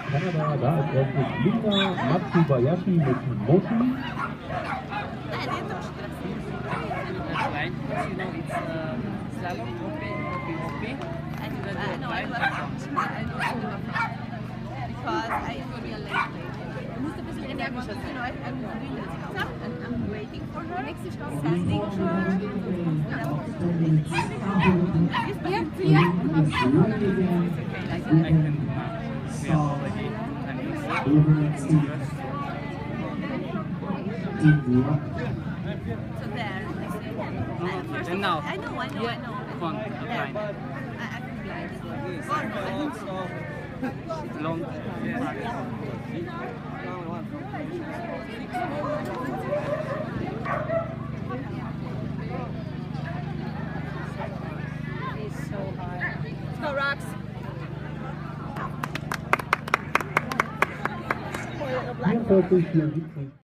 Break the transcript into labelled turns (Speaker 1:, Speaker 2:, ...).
Speaker 1: Kanada, da als erstes Linda Matsubayashi mit Moshi.
Speaker 2: Line, you know, it's slalom, hopping.
Speaker 3: No, I do because I will be a late. And I'm doing the TikTok and I'm waiting for her, sending her.
Speaker 2: I can we are already
Speaker 3: So there.
Speaker 2: And now,
Speaker 3: I know.
Speaker 2: fun, line.
Speaker 3: I can blind.
Speaker 2: Long.
Speaker 3: It's so hard. Let's go, Rox.
Speaker 1: Hier folgt durch 74.